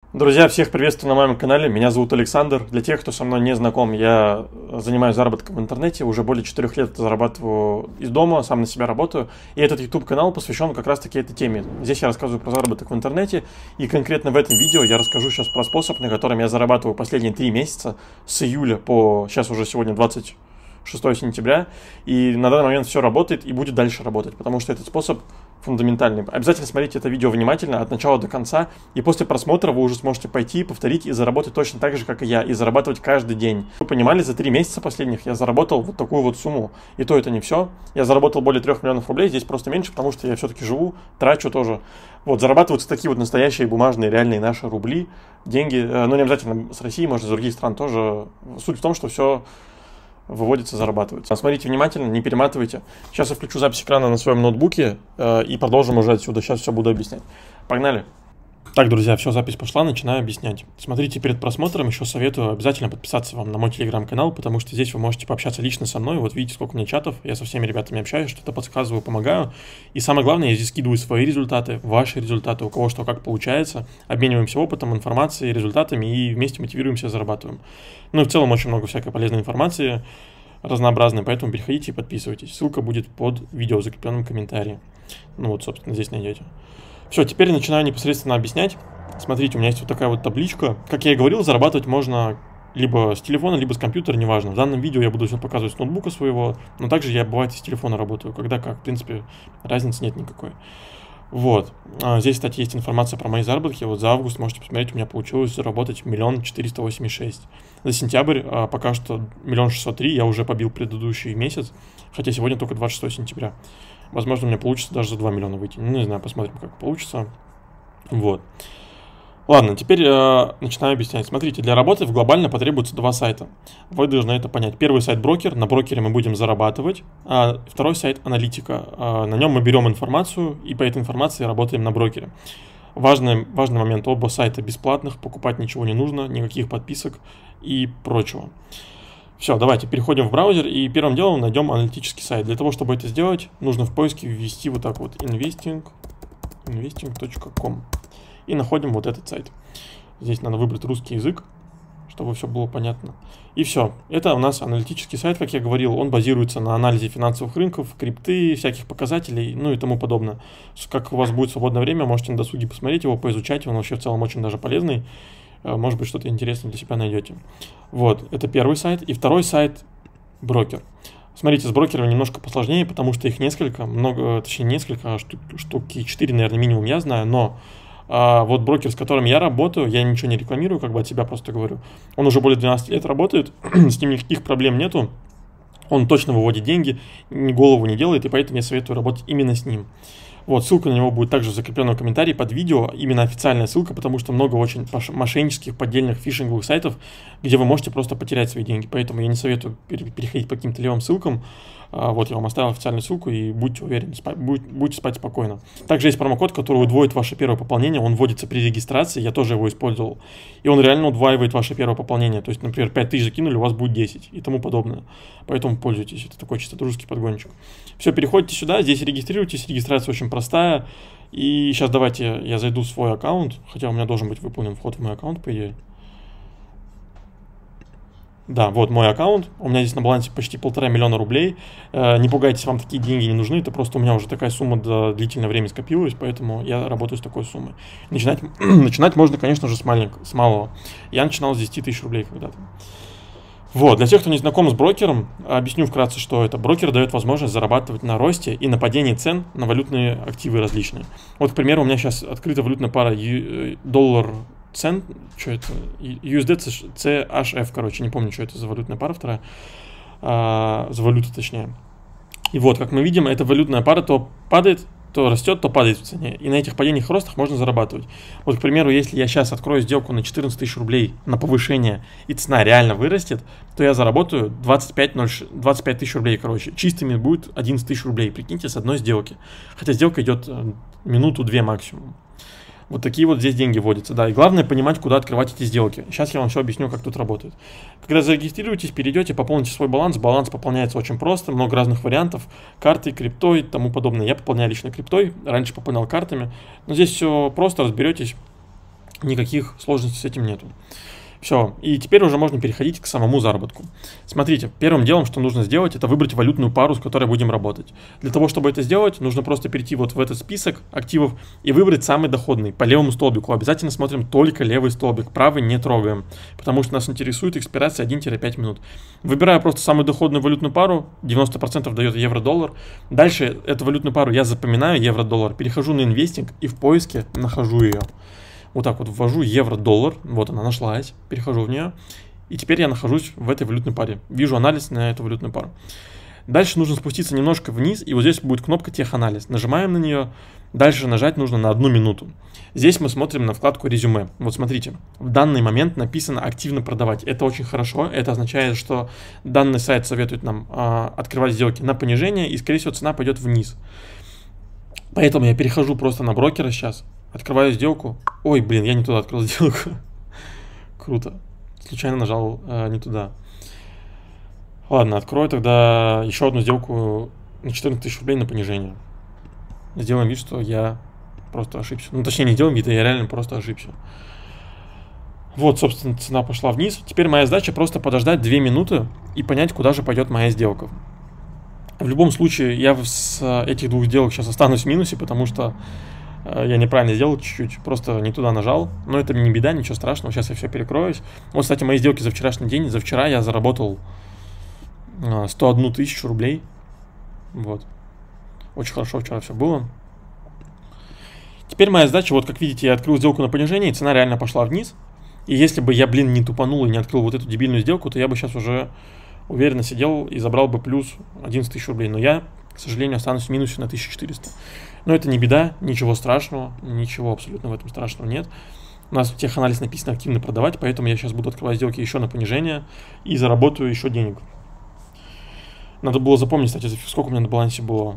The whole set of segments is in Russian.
Друзья, всех приветствую на моем канале. Меня зовут Александр. Для тех, кто со мной не знаком, я занимаюсь заработком в интернете. Уже более 4 лет зарабатываю из дома, сам на себя работаю. И этот YouTube-канал посвящен как раз-таки этой теме. Здесь я рассказываю про заработок в интернете. И конкретно в этом видео я расскажу сейчас про способ, на котором я зарабатываю последние 3 месяца с июля по... Сейчас уже сегодня 26 сентября. И на данный момент все работает и будет дальше работать, потому что этот способ фундаментальный. Обязательно смотрите это видео внимательно от начала до конца, и после просмотра вы уже сможете пойти, повторить и заработать точно так же, как и я, и зарабатывать каждый день. Вы понимали, за 3 месяца последних я заработал вот такую вот сумму. И то это не все. Я заработал более 3 миллионов рублей, здесь просто меньше, потому что я все-таки живу, трачу тоже. Вот, зарабатываются такие вот настоящие бумажные, реальные наши рубли, деньги, но не обязательно с России, может, из других стран тоже. Суть в том, что все выводится, зарабатывается. Смотрите внимательно, не перематывайте. Сейчас я включу запись экрана на своем ноутбуке и продолжим уже отсюда. Сейчас все буду объяснять. Погнали! Так, друзья, все, запись пошла, начинаю объяснять. Смотрите, перед просмотром еще советую обязательно подписаться вам на мой телеграм-канал, потому что здесь вы можете пообщаться лично со мной. Вот видите, сколько у меня чатов, я со всеми ребятами общаюсь, что-то подсказываю, помогаю. И самое главное, я здесь скидываю свои результаты, ваши результаты, у кого что как получается. Обмениваемся опытом, информацией, результатами и вместе мотивируемся, зарабатываем. Ну и в целом очень много всякой полезной информации, разнообразной, поэтому переходите и подписывайтесь. Ссылка будет под видео в закрепленном комментарии. Ну вот, собственно, здесь найдете. Все, теперь начинаю непосредственно объяснять. Смотрите, у меня есть вот такая вот табличка. Как я и говорил, зарабатывать можно либо с телефона, либо с компьютера, неважно. В данном видео я буду все показывать с ноутбука своего, но также я, бывает, с телефона работаю. Когда как, в принципе, разницы нет никакой. Вот. Здесь, кстати, есть информация про мои заработки. Вот за август, можете посмотреть, у меня получилось заработать 1 486 000. За сентябрь пока что 1 603 000, я уже побил предыдущий месяц, хотя сегодня только 26 сентября. Возможно, у меня получится даже за 2 миллиона выйти. Ну, не знаю, посмотрим, как получится. Вот. Ладно, теперь начинаю объяснять. Смотрите, для работы глобально потребуется 2 сайта. Вы должны это понять. Первый сайт брокер, на брокере мы будем зарабатывать. А второй сайт аналитика. На нем мы берем информацию и по этой информации работаем на брокере. Важный момент, оба сайта бесплатных, покупать ничего не нужно, никаких подписок и прочего. Все, давайте переходим в браузер и первым делом найдем аналитический сайт. Для того, чтобы это сделать, нужно в поиске ввести вот так вот investing.com и находим вот этот сайт. Здесь надо выбрать русский язык, чтобы все было понятно. И все, это у нас аналитический сайт, как я говорил, он базируется на анализе финансовых рынков, крипты, всяких показателей, ну и тому подобное. Как у вас будет свободное время, можете на досуге посмотреть его, поизучать, он вообще в целом очень даже полезный. Может быть, что-то интересное для себя найдете. Вот, это первый сайт. И второй сайт – брокер. Смотрите, с брокерами немножко посложнее, потому что их несколько, штуки 4, наверное, минимум я знаю, но вот брокер, с которым я работаю, я ничего не рекламирую, как бы от себя просто говорю. Он уже более 12 лет работает, с ним никаких проблем нету. Он точно выводит деньги, ни голову не делает, и поэтому я советую работать именно с ним. Вот, ссылка на него будет также в закрепленном комментарии под видео, именно официальная ссылка, потому что много очень мошеннических, поддельных, фишинговых сайтов, где вы можете просто потерять свои деньги, поэтому я не советую переходить по каким-то левым ссылкам. Вот, я вам оставил официальную ссылку, и будьте уверены, будете спать спокойно. Также есть промокод, который удвоит ваше первое пополнение, он вводится при регистрации, я тоже его использовал, и он реально удваивает ваше первое пополнение, то есть, например, 5000 закинули, у вас будет 10 и тому подобное, поэтому пользуйтесь, это такой чисто дружеский подгончик. Все, переходите сюда, здесь регистрируйтесь, регистрация очень простая, и сейчас давайте я зайду в свой аккаунт, хотя у меня должен быть выполнен вход в мой аккаунт, по идее. Да, вот мой аккаунт, у меня здесь на балансе почти 1,5 миллиона рублей, не пугайтесь, вам такие деньги не нужны, это просто у меня уже такая сумма до длительное время скопилась, поэтому я работаю с такой суммой. Начинать можно, конечно же, с малого. Я начинал с 10 тысяч рублей когда-то. Вот, для тех, кто не знаком с брокером, объясню вкратце, что это. Брокер дает возможность зарабатывать на росте и на падении цен на валютные активы различные. Вот, к примеру, у меня сейчас открыта валютная пара доллар цент, что это? USD CHF, короче, не помню, что это за валютная пара вторая, за валюту точнее. И вот, как мы видим, эта валютная пара то падает, то растет, то падает в цене. И на этих падениях и ростах можно зарабатывать. Вот, к примеру, если я сейчас открою сделку на 14 тысяч рублей на повышение, и цена реально вырастет, то я заработаю 25 тысяч рублей, короче. Чистыми будет 11 тысяч рублей, прикиньте, с одной сделки. Хотя сделка идет минуту-две максимум. Вот такие вот здесь деньги вводятся, да. И главное понимать, куда открывать эти сделки. Сейчас я вам все объясню, как тут работает. Когда зарегистрируетесь, перейдете, пополните свой баланс. Баланс пополняется очень просто, много разных вариантов. Карты, криптой и тому подобное. Я пополняю лично криптой, раньше пополнял картами. Но здесь все просто, разберетесь. Никаких сложностей с этим нету. Все, и теперь уже можно переходить к самому заработку. Смотрите, первым делом, что нужно сделать, это выбрать валютную пару, с которой будем работать. Для того, чтобы это сделать, нужно просто перейти вот в этот список активов и выбрать самый доходный, по левому столбику. Обязательно смотрим только левый столбик, правый не трогаем, потому что нас интересует экспирация 1-5 минут. Выбираю просто самую доходную валютную пару, 90% дает евро-доллар. Дальше эту валютную пару я запоминаю, евро-доллар, перехожу на инвестинг и в поиске нахожу ее. Вот так вот ввожу евро-доллар, вот она нашлась, перехожу в нее, и теперь я нахожусь в этой валютной паре. Вижу анализ на эту валютную пару. Дальше нужно спуститься немножко вниз, и вот здесь будет кнопка теханализ. Нажимаем на нее, дальше нажать нужно на 1 минуту. Здесь мы смотрим на вкладку резюме. Вот смотрите, в данный момент написано активно продавать. Это очень хорошо, это означает, что данный сайт советует нам открывать сделки на понижение, и скорее всего цена пойдет вниз. Поэтому я перехожу просто на брокера сейчас. Открываю сделку. Ой, блин, я не туда открыл сделку. Круто. Случайно нажал не туда. Ладно, открою тогда еще одну сделку на 14 тысяч рублей на понижение. Сделаем вид, что я просто ошибся. Ну, точнее, не делаем вид, а я реально просто ошибся. Вот, собственно, цена пошла вниз. Теперь моя задача просто подождать 2 минуты и понять, куда же пойдет моя сделка. В любом случае, я с этих 2 сделок сейчас останусь в минусе, потому что я неправильно сделал чуть-чуть, просто не туда нажал. Но это не беда, ничего страшного, сейчас я все перекроюсь. Вот, кстати, мои сделки за вчерашний день. За вчера я заработал 101 тысячу рублей. Вот. Очень хорошо вчера все было. Теперь моя задача, вот как видите, я открыл сделку на понижение, и цена реально пошла вниз. И если бы я, блин, не тупанул и не открыл вот эту дебильную сделку, то я бы сейчас уже уверенно сидел и забрал бы плюс 11 тысяч рублей. Но я, к сожалению, останусь в минусе на 1400. Но это не беда, ничего страшного, ничего абсолютно в этом страшного нет. У нас в теханализ написано активно продавать, поэтому я сейчас буду открывать сделки еще на понижение и заработаю еще денег. Надо было запомнить, кстати, сколько у меня на балансе было.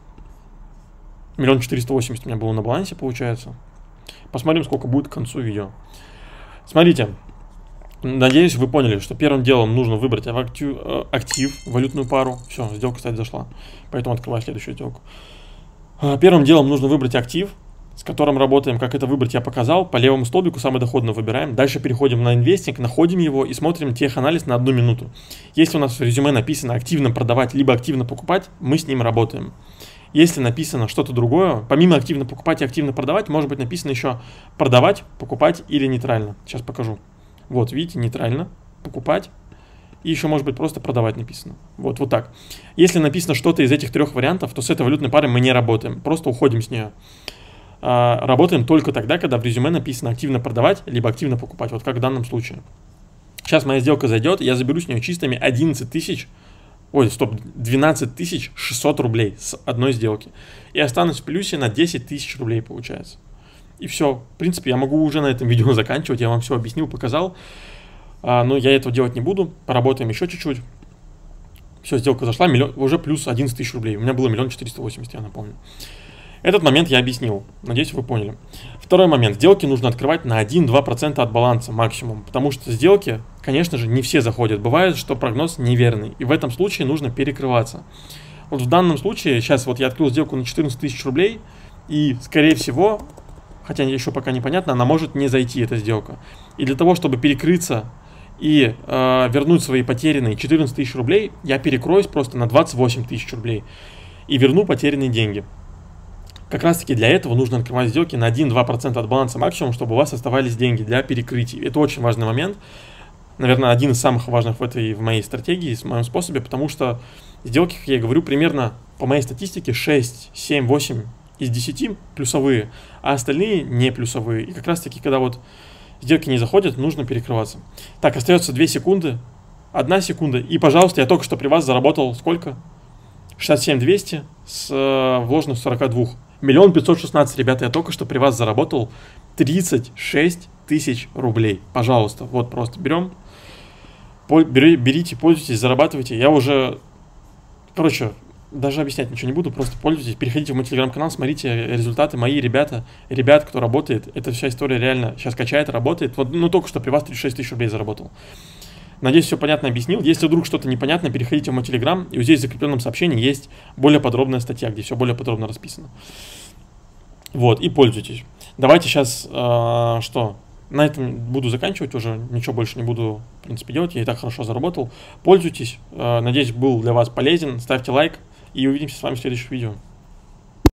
1 480 000 у меня было на балансе, получается. Посмотрим, сколько будет к концу видео. Смотрите, надеюсь, вы поняли, что первым делом нужно выбрать актив, валютную пару. Все, сделка, кстати, зашла, поэтому открываю следующую сделку. Первым делом нужно выбрать актив, с которым работаем. Как это выбрать, я показал. По левому столбику самый доходный выбираем. Дальше переходим на инвестинг, находим его и смотрим теханализ на 1 минуту. Если у нас в резюме написано активно продавать, либо активно покупать, мы с ним работаем. Если написано что-то другое, помимо активно покупать и активно продавать, может быть написано еще продавать, покупать или нейтрально. Сейчас покажу. Вот, видите, нейтрально, покупать. И еще может быть просто продавать написано. Вот так. Если написано что-то из этих 3 вариантов, то с этой валютной парой мы не работаем. Просто уходим с нее. Работаем только тогда, когда в резюме написано активно продавать, либо активно покупать. Вот как в данном случае. Сейчас моя сделка зайдет, я заберу с нее чистыми 12 600 рублей с одной сделки. И останусь в плюсе на 10 тысяч рублей получается. И все. В принципе, я могу уже на этом видео заканчивать. Я вам все объяснил, показал. Но я этого делать не буду. Поработаем еще чуть-чуть. Все, сделка зашла. Уже плюс 11 тысяч рублей. У меня было 1 480 000, я напомню. Этот момент я объяснил. Надеюсь, вы поняли. Второй момент. Сделки нужно открывать на 1-2% от баланса максимум. Потому что сделки, конечно же, не все заходят. Бывает, что прогноз неверный. И в этом случае нужно перекрываться. Вот в данном случае, сейчас вот я открыл сделку на 14 тысяч рублей. И, скорее всего, хотя еще пока непонятно, она может не зайти, эта сделка. И для того, чтобы перекрыться и вернуть свои потерянные 14 тысяч рублей, я перекроюсь просто на 28 тысяч рублей и верну потерянные деньги. Как раз таки для этого нужно открывать сделки на 1-2% от баланса максимум, чтобы у вас оставались деньги для перекрытий. Это очень важный момент. Наверное, один из самых важных в моей стратегии, в моем способе, потому что сделки, как я и говорю, примерно по моей статистике 6, 7, 8 из 10 плюсовые, а остальные не плюсовые. И как раз таки, когда вот сделки не заходят, нужно перекрываться. Так, остается 2 секунды, 1 секунда. И, пожалуйста, я только что при вас заработал сколько? 67 200 с вложенных 42. 1 516 000, ребята, я только что при вас заработал 36 тысяч рублей. Пожалуйста, вот просто берем, берите, пользуйтесь, зарабатывайте. Я уже, короче, даже объяснять ничего не буду, просто пользуйтесь, переходите в мой телеграм-канал, смотрите результаты, мои ребят, кто работает. Эта вся история реально сейчас качает, работает. Вот, только что при вас 36 тысяч рублей заработал. Надеюсь, все понятно объяснил. Если вдруг что-то непонятно, переходите в мой телеграм, и вот здесь в закрепленном сообщении есть более подробная статья, где все более подробно расписано. Вот, и пользуйтесь. Давайте сейчас, На этом буду заканчивать уже, ничего больше не буду, в принципе, делать, я и так хорошо заработал. Пользуйтесь, надеюсь, был для вас полезен, ставьте лайк и увидимся с вами в следующих видео.